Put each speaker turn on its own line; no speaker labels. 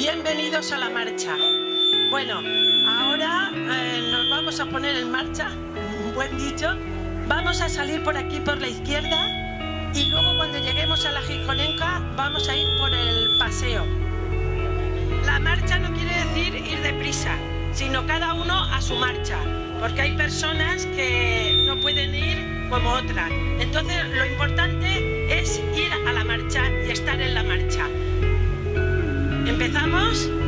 Bienvenidos a la marcha. Bueno, ahora nos vamos a poner en marcha, un buen dicho. Vamos a salir por aquí por la izquierda y luego cuando lleguemos a la Gijonenca vamos a ir por el paseo. La marcha no quiere decir ir deprisa, sino cada uno a su marcha, porque hay personas que no pueden ir como otras. Entonces lo importante es ir a la marcha y estar en la marcha. ¿Empezamos?